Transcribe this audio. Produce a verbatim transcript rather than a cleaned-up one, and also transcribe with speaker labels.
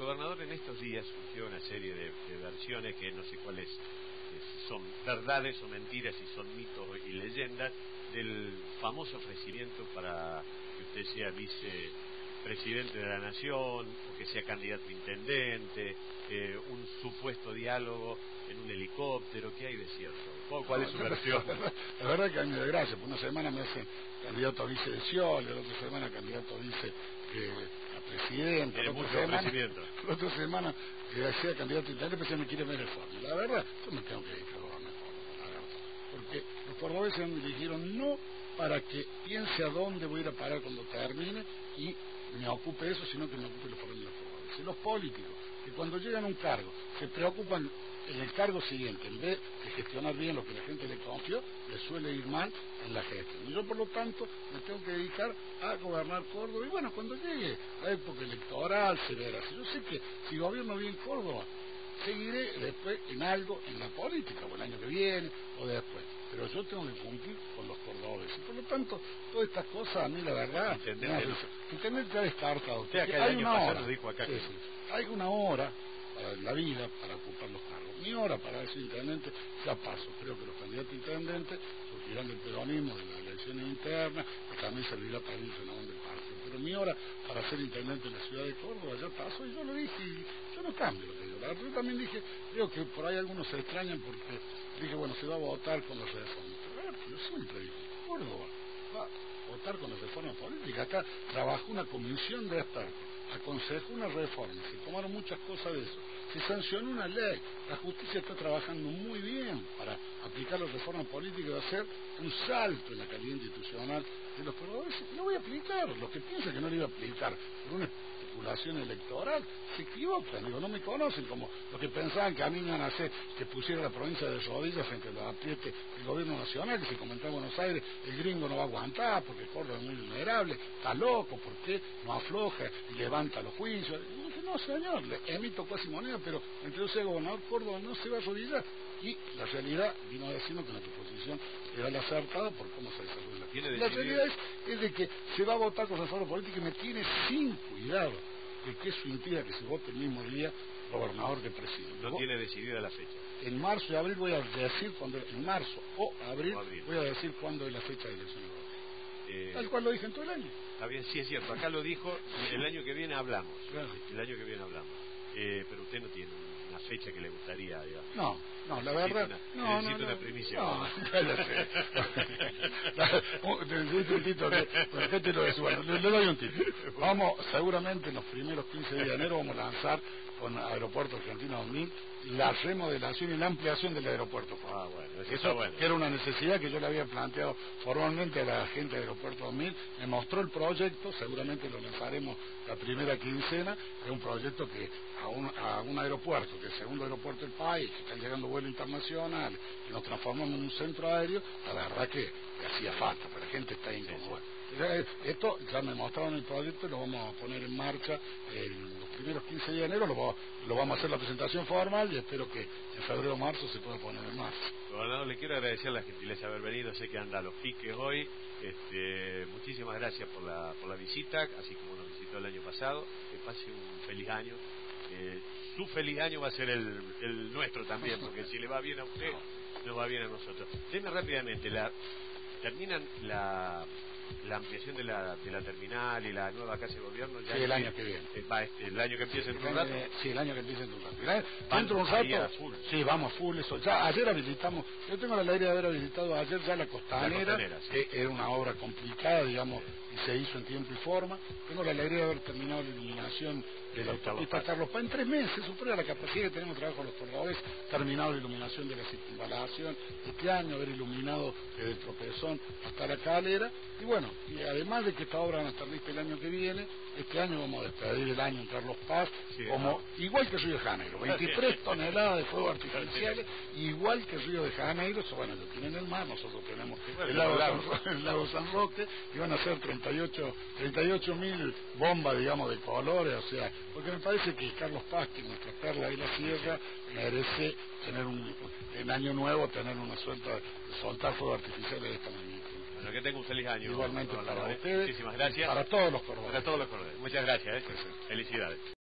Speaker 1: gobernador en estos días surgió una serie de, de versiones que no sé cuáles eh, son verdades o mentiras, si son mitos y leyendas, del famoso ofrecimiento para que usted sea vicepresidente de la Nación, o que sea candidato a intendente, eh, un supuesto diálogo en un helicóptero. ¿Qué hay de cierto? ¿Cuál no, es su versión?
Speaker 2: La verdad, la verdad que a mí me da gracia, por una semana me hacen candidato a vice de Scioli, la otra semana candidato a vice eh, a presidente,
Speaker 1: Tiene
Speaker 2: la
Speaker 1: mucho
Speaker 2: otra semana,
Speaker 1: ofrecimiento.
Speaker 2: la otra semana que sea candidato a intendente, pero me quiere ver el forma. La verdad, yo me tengo que dedicar a gobernar Córdoba, la verdad. Porque los cordobeses me dijeron no para que piense a dónde voy a ir a parar cuando termine y me ocupe eso, sino que me ocupe los problemas de los cordobeses. Y los políticos, que cuando llegan a un cargo, se preocupan en el cargo siguiente, en vez de gestionar bien lo que la gente le confió, les suele ir mal en la gestión. Y yo, por lo tanto, me tengo que dedicar a gobernar Córdoba. Y bueno, cuando llegue la época electoral, se verá. Si yo sé que si gobierno bien Córdoba, seguiré después en algo en la política, o el año que viene, o después. Pero yo tengo que cumplir con los cordobeses. Y por lo tanto, todas estas cosas, a mí la verdad, intendente ha descartado.
Speaker 1: Usted acá el
Speaker 2: hay
Speaker 1: año
Speaker 2: una
Speaker 1: pasado
Speaker 2: hora,
Speaker 1: nos dijo acá
Speaker 2: sí,
Speaker 1: que...
Speaker 2: sí, hay una hora para la vida para ocupar los cargos. Mi hora para ser intendente ya paso. Creo que los candidatos a intendentes surgirán del peronismo, de las elecciones internas, que también servirá para ir senador del partido. Pero mi hora para ser intendente en la ciudad de Córdoba ya pasó, y yo lo dije, y yo no cambio lo que digo. La verdad, yo también dije, creo que por ahí algunos se extrañan porque dije, bueno, se va a votar con las reformas. Pero a ver, yo siempre dije, Córdoba va a votar con la reforma política. Acá trabajó una comisión de expertos, aconsejó una reforma, se tomaron muchas cosas de eso, se sancionó una ley, la justicia está trabajando muy bien para aplicar la reforma política y va a ser un salto en la calidad institucional de los cordobeses. Lo voy a aplicar. Los que piensan que no lo iba a aplicar por una especulación electoral se equivocan. Digo, no me conocen como los que pensaban que a mí me iban a hacer que pusiera la provincia de rodillas frente a los aprietes del gobierno nacional, que se comentaba en Buenos Aires, el gringo no va a aguantar porque Córdoba es muy vulnerable, está loco, ¿por qué no afloja y levanta los juicios? Y dije, no señor, le emito casi moneda, pero entre yo sea gobernador, Córdoba no se va a arrodillar. Y la realidad vino a decirnos que nuestra posición era la acertada por cómo se desarrolla la
Speaker 1: ¿Tiene
Speaker 2: La realidad es, es de que se va a votar con reforma política y me tiene sin cuidado de que eso impida que se vote el mismo día gobernador que presidente.
Speaker 1: No tiene decidida la fecha.
Speaker 2: En marzo y abril voy a decir cuándo, en marzo o abril,
Speaker 1: o abril. voy
Speaker 2: a decir cuándo es la fecha de elección. Eh, Tal cual lo dije en todo el año.
Speaker 1: Está bien, sí es cierto. Acá lo dijo, el año que viene hablamos.
Speaker 2: Claro.
Speaker 1: El año que viene hablamos. Eh, pero usted no tiene una fecha que le gustaría, digamos.
Speaker 2: No, no, la
Speaker 1: necesita
Speaker 2: verdad...
Speaker 1: Una,
Speaker 2: no,
Speaker 1: necesita
Speaker 2: no,
Speaker 1: una
Speaker 2: no,
Speaker 1: primicia.
Speaker 2: No, necesito un título que... ¿Qué te lo decía? Bueno, le, le doy un título. Vamos, seguramente en los primeros quince días de enero vamos a lanzar con Aeropuerto Argentino dos mil la remodelación y la ampliación del aeropuerto.
Speaker 1: Ah, bueno, eso,
Speaker 2: eso
Speaker 1: bueno.
Speaker 2: Que era una necesidad que yo le había planteado formalmente a la gente de Aeropuerto dos mil, me mostró el proyecto, seguramente lo lanzaremos la primera quincena, es un proyecto que a un, a un aeropuerto, que es el segundo aeropuerto del país, que están llegando vuelos internacionales, que nos transformamos en un centro aéreo, la verdad que, que hacía falta, pero la gente está incómoda. Esto ya me mostraron el proyecto y lo vamos a poner en marcha en los primeros quince días de enero, lo, lo vamos a hacer la presentación formal y espero que en febrero o marzo se pueda poner en marcha.
Speaker 1: Gobernador, le quiero agradecer la gentileza de haber venido, sé que anda a los piques hoy, este, muchísimas gracias por la, por la visita, así como nos visitó el año pasado, que pase un feliz año. Eh, su feliz año va a ser el, el nuestro también, porque si le va bien a usted, nos va bien a nosotros. Deme rápidamente, la, terminan la... la ampliación de la de la terminal y la nueva casa de gobierno ya
Speaker 2: sí, el año que viene
Speaker 1: eh, va este, el año que empieza en un rato
Speaker 2: sí el año que empieza en un rato dentro de un rato
Speaker 1: full.
Speaker 2: Sí, vamos full eso ya ayer habilitamos, yo tengo la alegría de haber habilitado ayer ya la costanera,
Speaker 1: la costanera sí.
Speaker 2: Que era una obra complicada, digamos, y se hizo en tiempo y forma. Tengo la alegría de haber terminado la iluminación de la autopista Carlos Paz en tres meses, supera la capacidad que tenemos de trabajo los cordobeses, terminado la iluminación de la circunvalación este año, haber iluminado desde el Tropezón hasta la Calera, y bueno, y además de que esta obra van a estar lista el año que viene, este año vamos a despedir el año en Carlos Paz, sí, como, no. igual que Río de Janeiro, veintitrés toneladas de fuegos artificiales, igual que Río de Janeiro, eso bueno, lo tienen en el mar, nosotros tenemos el lago, San, el lago San Roque, y van a ser treinta y ocho mil bombas, digamos, de colores, o sea, porque me parece que Carlos Paz, que nuestra perla de la sierra, merece tener un, en año nuevo, tener una suelta, soltar fuegos artificiales de esta magnitud.
Speaker 1: Bueno, que tenga un feliz año.
Speaker 2: Igualmente para
Speaker 1: ustedes.
Speaker 2: ustedes.
Speaker 1: Muchísimas gracias.
Speaker 2: Para todos los cordobeses.
Speaker 1: Para todos los cordobeses. Muchas gracias. ¿eh? Felicidades.